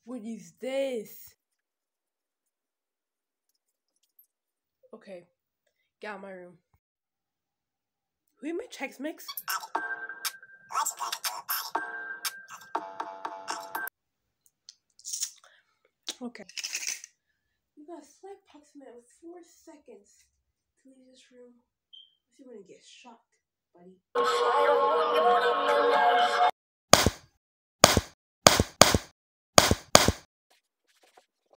What is this? Okay, get out of my room. Who made Chex Mix? Okay. You got a slight approximate of 4 seconds to leave this room. You're gonna get shocked, buddy.